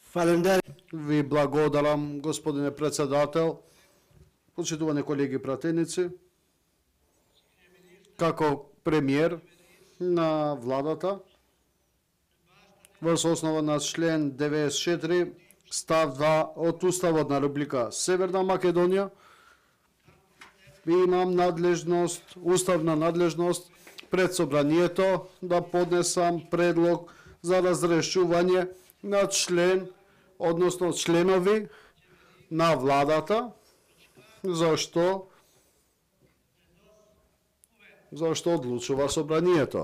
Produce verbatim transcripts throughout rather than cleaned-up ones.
Фалендер. Ви благодарам, господине председател, почитувани колеги пратеници, како премиер на владата, врз основа на член деветдесет и четири, став два од Уставот на Република Северна Македонија, имам надлежност, уставна надлежност пред собранието да поднесам предлог за разрешување на член, односно членови на владата, зашто зашто одлучува собранието.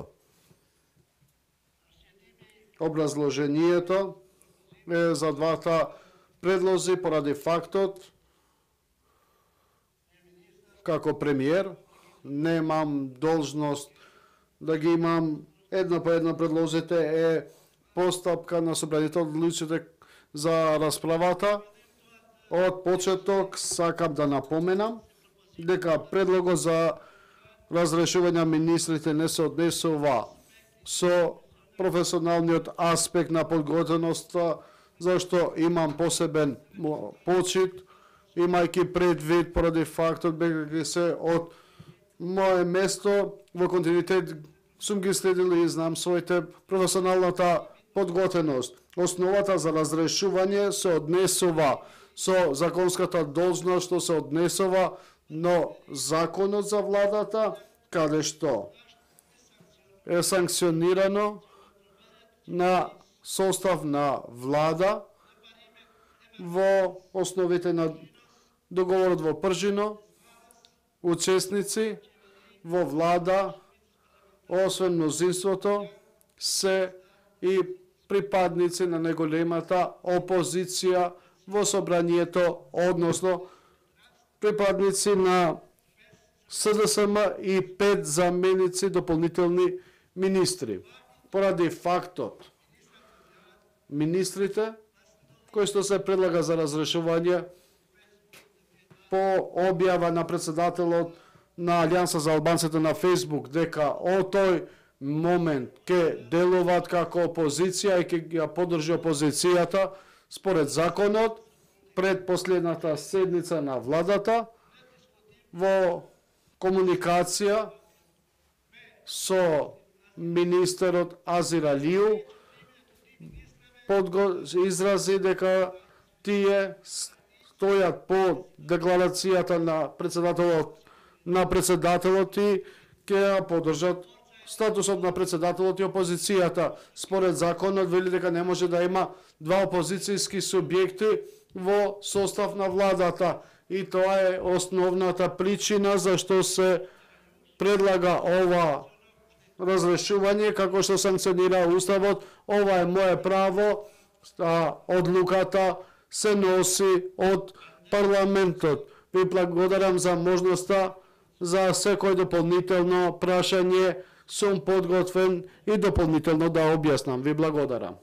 Образложението е за двата предлози поради фактот како премиер немам должност да ги имам едно по едно предлозите е постапка на собранието одлучите за расправата. Од почеток сакам да напоменам дека предлогот за разрешување на министрите не се однесува со професионалниот аспект на подготвеноста, зашто имам посебен почит, имајќи предвид поради фактот дека се од мое место во континуитет сум ги следил и знам своите професионалната подготвеност. Основата за разрешување се однесува со законската должност што се однесува, но законот за владата, каде што е санкционирано на состав на влада во основите на договорот во Пржино, учесници во влада, освен мнозинството, се и припадници на најголемата опозиција во собранието, односно припадници на С Д С М и пет заменици дополнителни министри. Поради фактот, министрите, кои што се предлага за разрешување по објава на председателот на Алијанса за албанците на Фејсбук, дека од тој момент ќе делуваат како опозиција и ќе ја поддржи опозицијата според законот пред последната седница на владата во комуникација со министерот Азир Алију изрази дека тие стојат по декларацијата на председателот на председателот и ќе ја поддржат статусот на председателот и опозицијата. Според законот вели дека не може да има два опозицијски субјекти во состав на владата и тоа е основната причина зашто се предлага ова разрешување како што санкционира Уставот. Ова е мое право, а одлуката се носи од парламентот. Ви благодарам за можноста за секој дополнително прашање, сум подготвен и дополнително да објаснам. Ви благодарам.